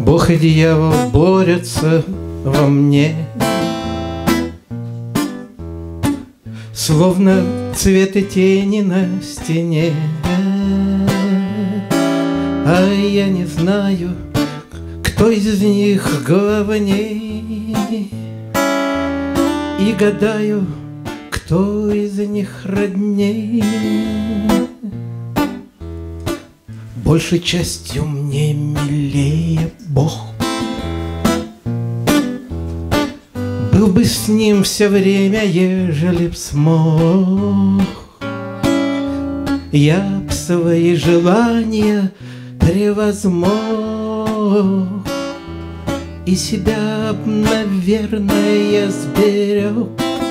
Бог и дьявол борются во мне, словно цвет и тени на стене. А я не знаю, кто из них главней, и гадаю, кто из них родней. Большей частью мне милее Бог. Был бы с ним все время, ежели б смог, я б свои желания превозмог, и себя б, наверное, сберег.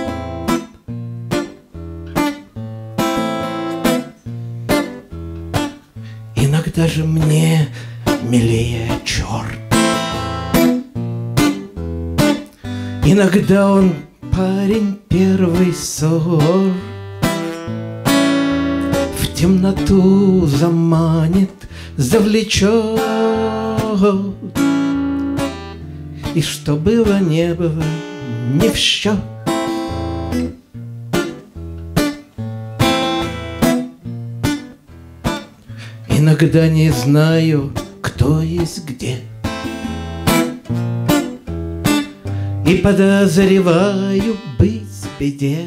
Иногда же мне милее черт. Иногда он парень первый сорт, в темноту заманит, завлечет, и что было, не было, не в счет. Иногда не знаю, кто есть где, и подозреваю быть в беде.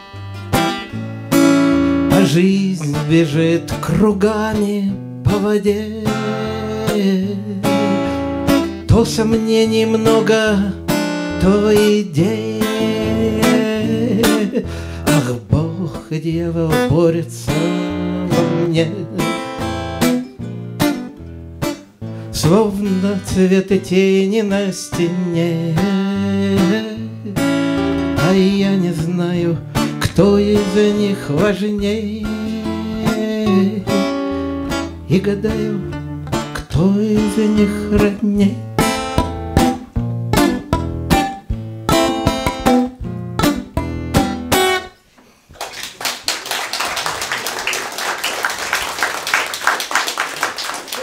А жизнь бежит кругами по воде, то сомнений много, то идей. Ах, Бог и дьявол борются во мне, словно цвет и тени на стене. А я не знаю, кто из них важней, и гадаю, кто из них родней.